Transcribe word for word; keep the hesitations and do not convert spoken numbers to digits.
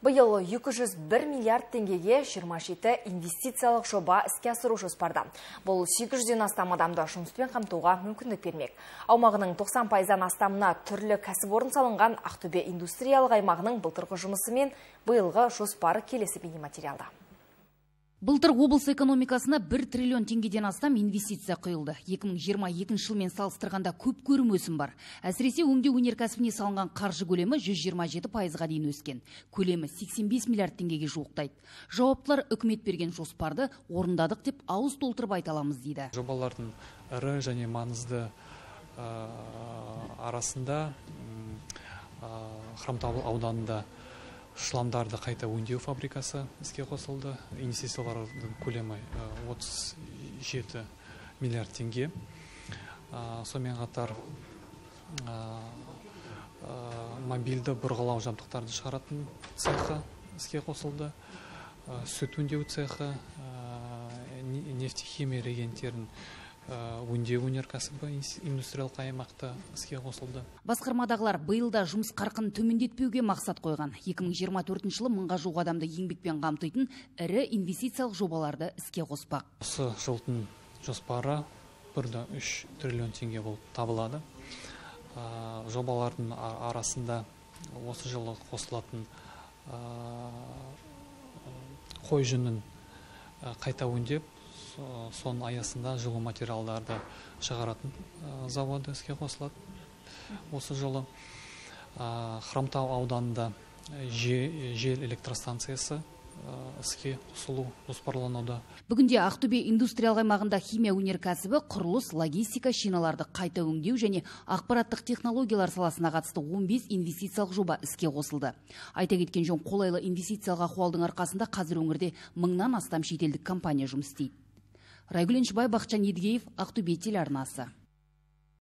Биыл екі жүз бір миллиард теңгеге жиырма жеті инвестициялық жоба іске асыру жоспарда. Бұл сегіз жүзден астам адамды жұмыспен қамтуға мүмкіндік бермек. Аумағының тоқсан пайыздан астамына түрлі кәсіпорын салынған Ақтөбе индустриялық аймағының былтырғы жұмысымен биылғы жоспары келесі бейнематериалда. Былтыр облыс экономикасына бір триллион теңгеден астам инвестиция құйылды. екі мың жиырма екінші жылмен салыстырғанда көп көрім өсім бар. Әсіресе өңдеу өнеркәсібіне салынған қаржы көлемі жүз жиырма жеті пайызға дейін өскен. Көлемі сексен бес миллиард теңгеге жуықтайды. Жауаптылар үкімет берген жоспарды орындадық деп ауыз толтырып айта аламыз дейді. Жобалардың ірі және маңызды арасында Хромтау ауданында шламдарды қайта өңдеу фабрикасы іске қосылды. Инвестициялардың көлемі отыз жеті миллиард теңге. Сонымен қатар мобильді бұрғылау жабдықтарды шығаратын цехы іске қосылды. Сүт өңдеу цехы, нефтехимия реагенттерін өңдеу өнеркәсібі индустриялық аймақта іске қосылды. Басқармадағылар биылда жұмыс қарқынын төмендетпеуге мақсат қойған. екі мың жиырма төртінші жылы мыңға жуық адамды еңбекпен қамтитын ірі инвестициялық жобаларды іске қоспақ. Осы жылдың жоспары бір де үш триллион теңге болып табылады. Жобалардың арасында осы жылы қосылатын қой жүнін қайта өңдеп, соның аясында жылу материалдарды шығаратын заводы іске қосылады. Осы жылы Хромтау ауданында жел электростанциясы іске қосылу жоспарлануда. Бүгінде Ақтөбе индустриялық аймағында химия өнеркәсібі, құрылыс, логистика, шиналарды қайта өңдеу және ақпараттық технологиялар саласына қатысты он бес инвестициялық жоба іске қосылды. Айта кеткен жөн, қолайлы инвестициялық ахуалдың арқасында қазір өңірде мыңнан астам шетелдік компания жұмыс істейді. Райгүл Эншібай, Бақытжан Едігеев, Ақтөбе телеарнасы.